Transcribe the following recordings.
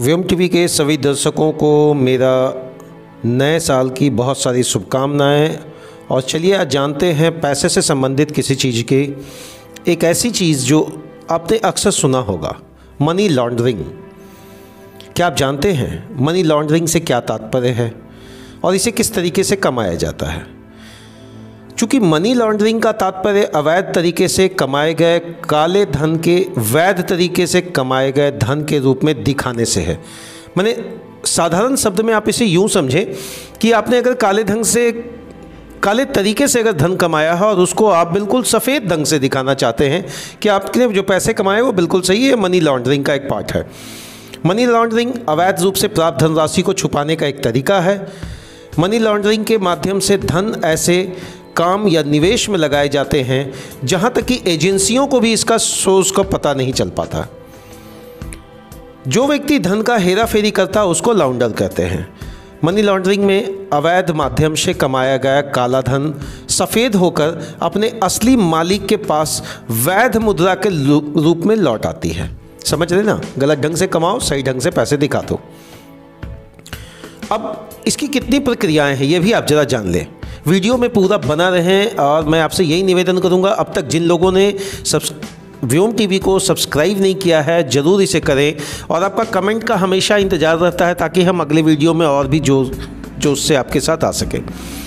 व्योम TV के सभी दर्शकों को मेरा नए साल की बहुत सारी शुभकामनाएं। और चलिए आज जानते हैं पैसे से संबंधित किसी चीज़ के एक ऐसी चीज़ जो आपने अक्सर सुना होगा, मनी लॉन्ड्रिंग। क्या आप जानते हैं मनी लॉन्ड्रिंग से क्या तात्पर्य है और इसे किस तरीके से कमाया जाता है? चूँकि मनी लॉन्ड्रिंग का तात्पर्य अवैध तरीके से कमाए गए काले धन के वैध तरीके से कमाए गए धन के रूप में दिखाने से है। माने साधारण शब्द में आप इसे यूँ समझें कि आपने अगर काले तरीके से अगर धन कमाया है और उसको आप बिल्कुल सफ़ेद ढंग से दिखाना चाहते हैं कि आपने जो पैसे कमाए वो बिल्कुल सही है, मनी लॉन्ड्रिंग का एक पार्ट है। मनी लॉन्ड्रिंग अवैध रूप से प्राप्त धनराशि को छुपाने का एक तरीका है। मनी लॉन्ड्रिंग के माध्यम से धन ऐसे काम या निवेश में लगाए जाते हैं जहां तक कि एजेंसियों को भी इसका सोर्स का पता नहीं चल पाता। जो व्यक्ति धन का हेरा फेरी करता उसको लॉन्डर कहते हैं। मनी लॉन्ड्रिंग में अवैध माध्यम से कमाया गया काला धन सफ़ेद होकर अपने असली मालिक के पास वैध मुद्रा के रूप में लौट आती है। समझ रहे ना? गलत ढंग से कमाओ, सही ढंग से पैसे दिखा दो। अब इसकी कितनी प्रक्रियाएं हैं ये भी आप ज़रा जान लें। वीडियो में पूरा बना रहें और मैं आपसे यही निवेदन करूंगा, अब तक जिन लोगों ने व्योम टीवी को सब्सक्राइब नहीं किया है ज़रूर इसे करें और आपका कमेंट का हमेशा इंतज़ार रहता है ताकि हम अगले वीडियो में और भी जोश से आपके साथ आ सकें।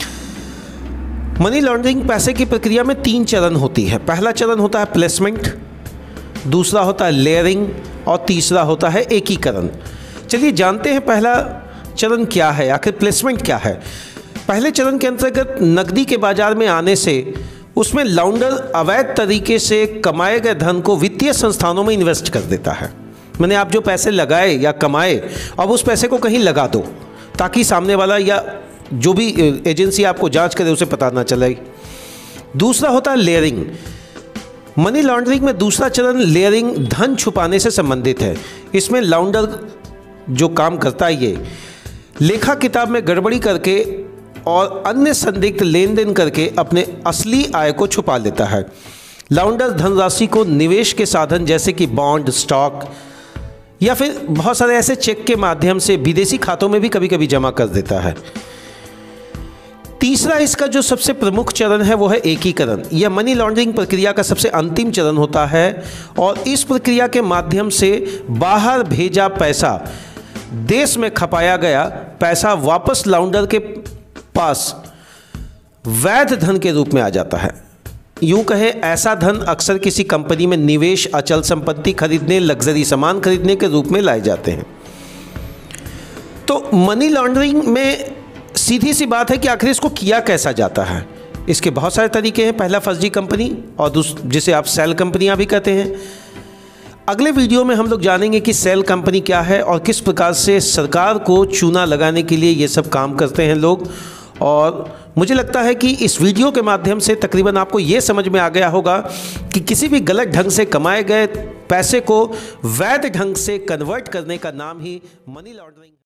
मनी लॉन्ड्रिंग पैसे की प्रक्रिया में 3 चरण होती है। पहला चरण होता है प्लेसमेंट, दूसरा होता है लेयरिंग और तीसरा होता है एकीकरण। चलिए जानते हैं पहला चरण क्या है, आखिर प्लेसमेंट क्या है। पहले चरण के अंतर्गत नकदी के बाजार में आने से उसमें लॉन्डर अवैध तरीके से कमाए गए धन को वित्तीय संस्थानों में इन्वेस्ट कर देता है। मैंने आप जो पैसे लगाए या कमाए अब उस पैसे को कहीं लगा दो ताकि सामने वाला या जो भी एजेंसी आपको जांच करे उसे पता ना चले। दूसरा होता है लेयरिंग। मनी लॉन्ड्रिंग में दूसरा चरण लेयरिंग धन छुपाने से संबंधित है। इसमें लॉन्डर जो काम करता है ये लेखा किताब में गड़बड़ी करके और अन्य संदिग्ध लेन देन करके अपने असली आय को छुपा लेता है। लॉन्डर धनराशि को निवेश के साधन जैसे कि बॉन्ड, स्टॉक या फिर बहुत सारे ऐसे चेक के माध्यम से विदेशी खातों में भी कभी कभी जमा कर देता है। तीसरा इसका जो सबसे प्रमुख चरण है वो है एकीकरण। यह मनी लॉन्ड्रिंग प्रक्रिया का सबसे अंतिम चरण होता है और इस प्रक्रिया के माध्यम से बाहर भेजा पैसा देश में खपाया गया पैसा वापस लॉन्डर के पास वैध धन के रूप में आ जाता है। यूं कहें ऐसा धन अक्सर किसी कंपनी में निवेश, अचल संपत्ति खरीदने, लग्जरी सामान खरीदने के रूप में लाए जाते हैं। तो मनी लॉन्ड्रिंग में सीधी सी बात है कि आखिर इसको किया कैसा जाता है। इसके बहुत सारे तरीके हैं। पहला फर्जी कंपनी और जिसे आप सेल कंपनियां भी कहते हैं। अगले वीडियो में हम लोग जानेंगे कि सेल कंपनी क्या है और किस प्रकार से सरकार को चूना लगाने के लिए ये सब काम करते हैं लोग। और मुझे लगता है कि इस वीडियो के माध्यम से तकरीबन आपको ये समझ में आ गया होगा कि किसी भी गलत ढंग से कमाए गए पैसे को वैध ढंग से कन्वर्ट करने का नाम ही मनी लॉन्ड्रिंग